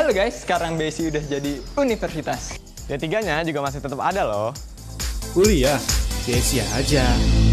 Halo guys, sekarang BSI udah jadi universitas. D3-nya juga masih tetap ada loh. Kuliah, BSI aja.